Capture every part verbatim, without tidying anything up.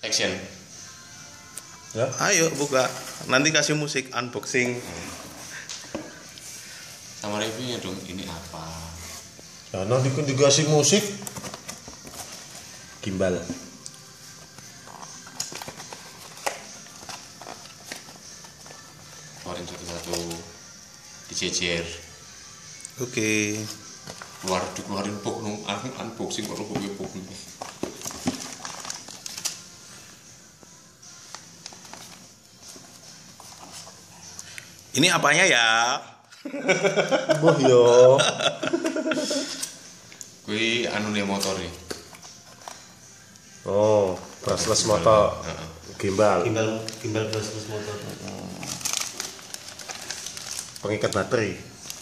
Action. Ya. Ayo buka. Nanti kasih musik unboxing. Sama reviewnya dong, ini apa? Nah, nanti kan dikasih musik. Gimbal. Keluarin satu-satu, dijejer. Oke. Keluar dikeluarin box nung unboxing kok box box. Ini apanya ya? Boh yo. Kui anu ne motor nih. Oh, brushless motor. Heeh. Gimbal. Gimbal gimbal brushless motor. Pengikat baterai.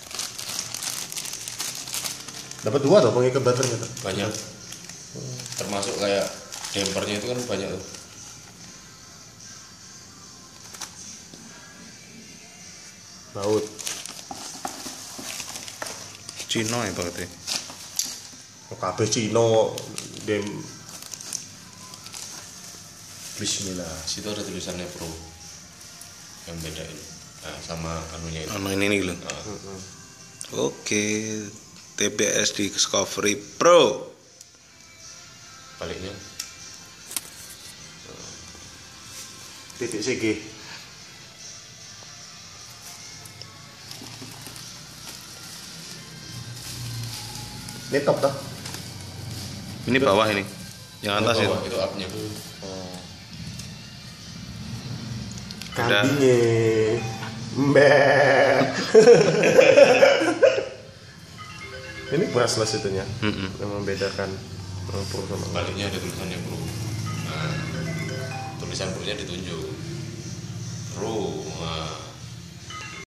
Dapat dua tuh pengikat baterainya tuh. Banyak. Termasuk kayak dampernya itu kan banyak tuh. Laut. Cino ya berarti. Kabeh Cino dem. Bismillah. Situ ada tulisannya Pro. Yang bedain. Nah, sama anunya itu. Anu ini nih loh. Nah, Oke. T B S Discovery Pro. baliknya. Titik C G. Ini top dah. Ini bawah ini. Yang atas itu. Bawah, itu up-nya. Ada. Kambingnya. Mbak. Ini brushless itunya. Mm-mm. Yang membedakan uh, Pro sama Baliknya ada tulisannya Pro. Nah, tulisan Pro-nya ditunjuk. Pro.